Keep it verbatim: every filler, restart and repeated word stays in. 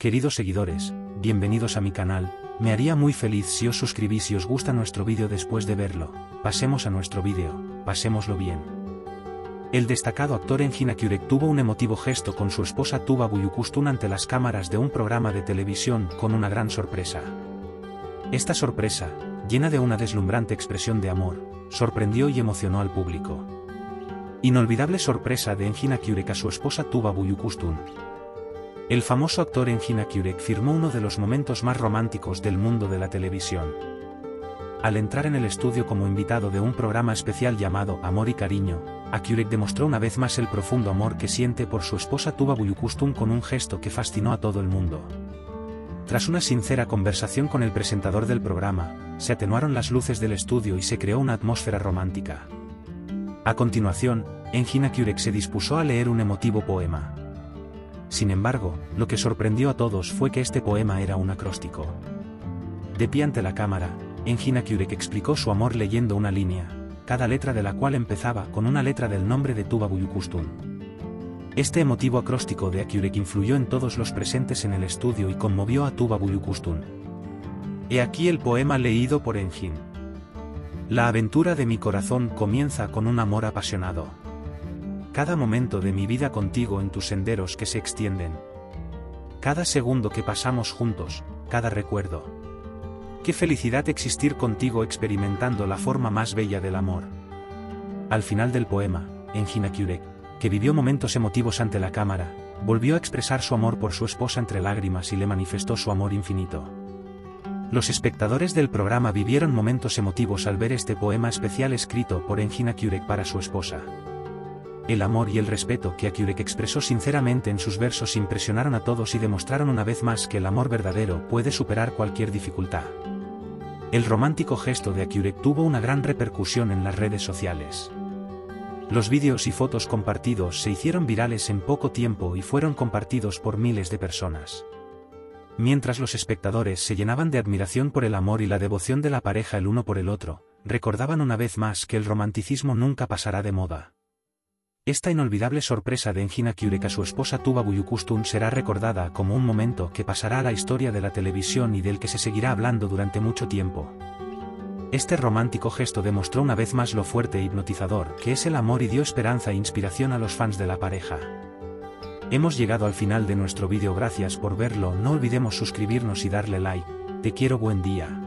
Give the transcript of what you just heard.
Queridos seguidores, bienvenidos a mi canal. Me haría muy feliz si os suscribís si os gusta nuestro vídeo después de verlo. Pasemos a nuestro vídeo, pasémoslo bien. El destacado actor Engin Akyurek tuvo un emotivo gesto con su esposa Tuba Büyüküstün ante las cámaras de un programa de televisión con una gran sorpresa. Esta sorpresa, llena de una deslumbrante expresión de amor, sorprendió y emocionó al público. Inolvidable sorpresa de Engin Akyurek a su esposa Tuba Büyüküstün. El famoso actor Engin Akyurek firmó uno de los momentos más románticos del mundo de la televisión. Al entrar en el estudio como invitado de un programa especial llamado Amor y Cariño, Akyurek demostró una vez más el profundo amor que siente por su esposa Tuba Büyüküstün con un gesto que fascinó a todo el mundo. Tras una sincera conversación con el presentador del programa, se atenuaron las luces del estudio y se creó una atmósfera romántica. A continuación, Engin Akyurek se dispuso a leer un emotivo poema. Sin embargo, lo que sorprendió a todos fue que este poema era un acróstico. De pie ante la cámara, Engin Akyurek explicó su amor leyendo una línea, cada letra de la cual empezaba con una letra del nombre de Tuba Büyüküstün. Este emotivo acróstico de Akyurek influyó en todos los presentes en el estudio y conmovió a Tuba Büyüküstün. He aquí el poema leído por Engin. La aventura de mi corazón comienza con un amor apasionado. Cada momento de mi vida contigo en tus senderos que se extienden. Cada segundo que pasamos juntos, cada recuerdo. Qué felicidad existir contigo experimentando la forma más bella del amor. Al final del poema, Engin Akyurek, que vivió momentos emotivos ante la cámara, volvió a expresar su amor por su esposa entre lágrimas y le manifestó su amor infinito. Los espectadores del programa vivieron momentos emotivos al ver este poema especial escrito por Engin Akyurek para su esposa. El amor y el respeto que Akyurek expresó sinceramente en sus versos impresionaron a todos y demostraron una vez más que el amor verdadero puede superar cualquier dificultad. El romántico gesto de Akyurek tuvo una gran repercusión en las redes sociales. Los vídeos y fotos compartidos se hicieron virales en poco tiempo y fueron compartidos por miles de personas. Mientras los espectadores se llenaban de admiración por el amor y la devoción de la pareja el uno por el otro, recordaban una vez más que el romanticismo nunca pasará de moda. Esta inolvidable sorpresa de Engin Akyurek a su esposa Tuba Büyüküstün será recordada como un momento que pasará a la historia de la televisión y del que se seguirá hablando durante mucho tiempo. Este romántico gesto demostró una vez más lo fuerte e hipnotizador que es el amor y dio esperanza e inspiración a los fans de la pareja. Hemos llegado al final de nuestro vídeo, gracias por verlo, no olvidemos suscribirnos y darle like. Te quiero, buen día.